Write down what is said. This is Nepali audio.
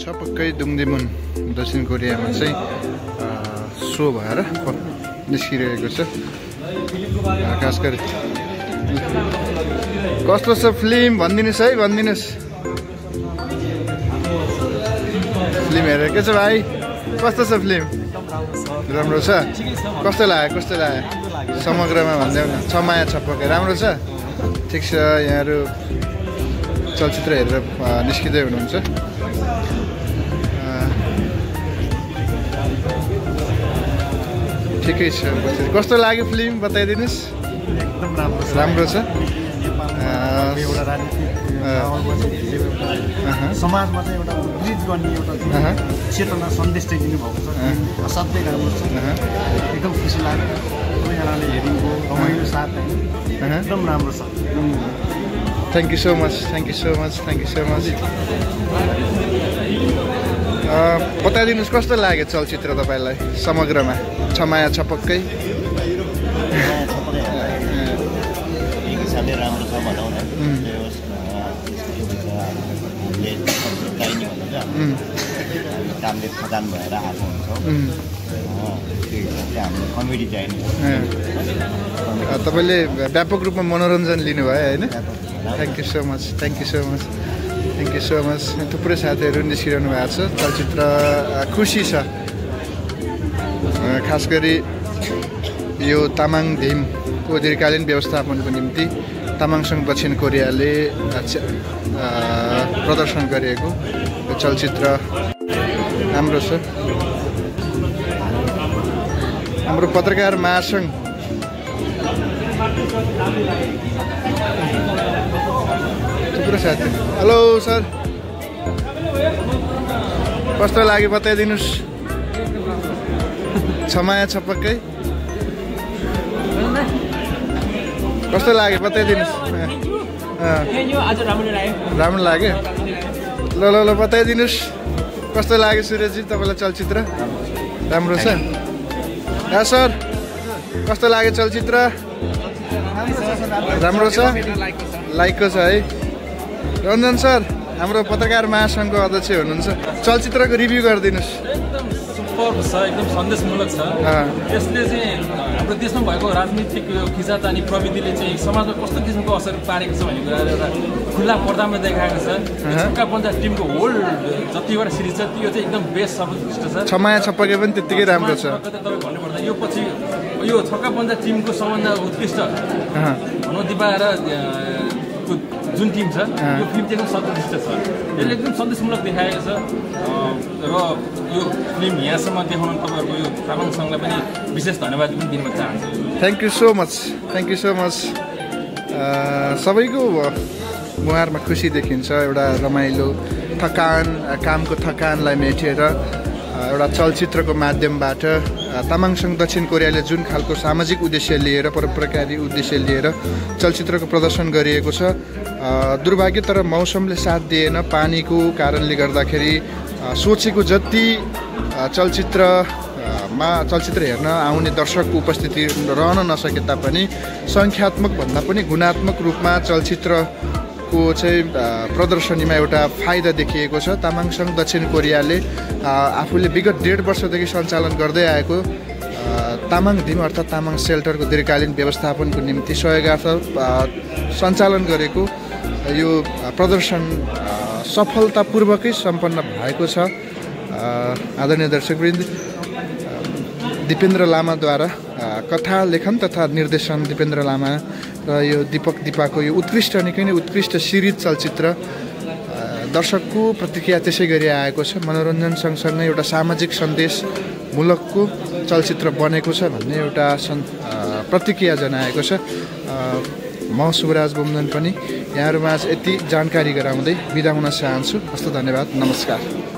छपक्कै दुङदेमुन दक्षिण कोरियामा चाहिँ सो भएर निस्किरहेको छ। खास गरी कस्तो छ फिल्म भनिदिनुहोस् है, भनिदिनुहोस्। फिल्म हेरेर के छ भाइ, कस्तो छ फिल्म? राम्रो छ। कस्तो लाग्यो, कस्तो लाग्यो समग्रमा भनिदेऊ न। छ माया छपक्कै राम्रो छ। ठिक छ, यहाँहरू चलचित्र हेरेर निस्किँदै हुनुहुन्छ। ठिकै छ। कस्तो लाग्यो फिल्म बताइदिनुहोस्। एकदम राम्रो छ। राम्रो छ। एउटा समाजमा चाहिँ एउटा उद्धित गर्ने एउटा चेतना सन्देश चाहिँ दिनुभएको छ। असाध्यै राम्रो छ। एकदम खुसी लाग्यो। सबैजनाले हेरिदिनु रमाइलो साथ एकदम राम्रो छ। Thank you so much, thank you so much, thank you so much. बताइदिनुहोस् कस्तो लाग्यो चलचित्र तपाईँलाई समग्रमा? छ माया छपक्कै हिसाबले राम्रो छ भनौँ न। कामले थकान भएर आएको हुन्छौँ, हामीले कमेडी चाहिने। तपाईँले व्यापक रूपमा मनोरञ्जन लिनुभयो होइन? Thank you so much, thank you so much, thank you so much. थुप्रै साथीहरू निस्किरहनु भएको छ। चलचित्र खुसी छ। खास गरी यो तामाङ धिमको दीर्घकालीन व्यवस्थापनको निम्ति तामाङसँग दक्षिण कोरियाले प्रदर्शन गरिएको यो चलचित्र राम्रो छ। हाम्रो पत्रकार महासङ्घ थुप्रो साथी। हेलो सर, कस्तो लाग्यो बताइदिनुहोस्। छ माया छपक्कै कस्तो लाग्यो बताइदिनुहोस्। राम्रो लाग्यो। ल ल ल बताइदिनुहोस् कस्तो लाग्यो सुरेशजी तपाईँलाई चलचित्र? राम्रो छ। सर कस्तो लाग्यो चलचित्र? राम्रो छ, लाइकको छ है। रञ्जन सर हाम्रो पत्रकार महासङ्घको अध्यक्ष हुनुहुन्छ, चलचित्रको रिभ्यू गरिदिनुहोस्। एकदम सुपर छ, एकदम सन्देशमूलक छ। यसले चाहिँ हाम्रो देशमा भएको राजनीतिक खिचातानी प्रविधिले चाहिँ समाजमा कस्तो किसिमको असर पारेको छ भन्ने कुरा एउटा खुल्ला पर्दामा देखाएको छ। छक्का पञ्जा टिमको होल जतिवटा सिरिज छ त्यो चाहिँ एकदम बेस्ट सर्वोत्कृष्ट छ। छ माया छपक्कै पनि त्यत्तिकै राम्रो छ। तपाईँ भन्नुपर्दा यो पछि यो छक्का पञ्जा टिमको सबभन्दा उत्कृष्ट भनौँ दिपा र जुन टिम छ यो फिल्म चाहिँ एकदम सर्वोत्कृष्ट छ। यसले एकदम सन्देशमूलक देखाएको छ र यो फिल्म यहाँसम्म देखाउन तपाईँहरूको यो तामाङ सङ्घलाई पनि विशेष धन्यवाद पनि दिन चाहन्छु। Thank you so much, thank you so much. सबैको मुहारमा खुसी देखिन्छ। एउटा रमाइलो थकान, कामको थकानलाई मेटेर एउटा चलचित्रको माध्यमबाट तामाङसँग दक्षिण कोरियाले जुन खालको सामाजिक उद्देश्य लिएर, परोपकारी उद्देश्य लिएर चलचित्रको प्रदर्शन गरिएको छ। दुर्भाग्य तर मौसमले साथ दिएन। पानीको कारणले गर्दाखेरि सोचेको जति चलचित्र हेर्न आउने दर्शकको उपस्थिति रहन नसके तापनि सङ्ख्यात्मक भन्दा पनि गुणात्मक रूपमा चलचित्रको चाहिँ प्रदर्शनीमा एउटा फाइदा देखिएको छ। तामाङसँग दक्षिण कोरियाले आफूले विगत 1.5 वर्षदेखि सञ्चालन गर्दै आएको तामाङ धिम अर्थात् तामाङ सेल्टरको दीर्घकालीन व्यवस्थापनको निम्ति सहयोगार्थ सञ्चालन गरेको यो प्रदर्शन सफलतापूर्वकै सम्पन्न भएको छ। आदरणीय दर्शकवृन्द, दिपेन्द्र लामाद्वारा कथा लेखन तथा निर्देशन दिपेन्द्र लामा र यो दिपाको यो उत्कृष्ट, निकै नै उत्कृष्ट सिरिज चलचित्र दर्शकको प्रतिक्रिया त्यसै गरी आएको छ। मनोरञ्जन सँगसँगै एउटा सामाजिक सन्देशमूलकको चलचित्र बनेको छ भन्ने एउटा प्रतिक्रिया जनाएको छ। म शुभराज बुम्दन पनि यहाँहरूमा यति जानकारी गराउँदै बिदा हुन चाहन्छु। हस्त धन्यवाद, नमस्कार।